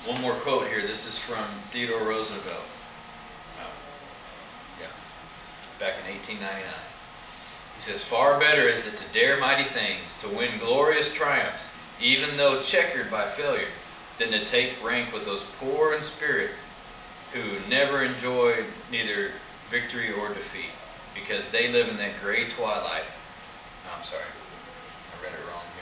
One more quote here. This is from Theodore Roosevelt. Yeah, back in 1899. He says, "Far better is it to dare mighty things, to win glorious triumphs, even though checkered by failure, than to take rank with those poor in spirit who never enjoy neither victory or defeat, because they live in that gray twilight." I'm sorry, I read it wrong.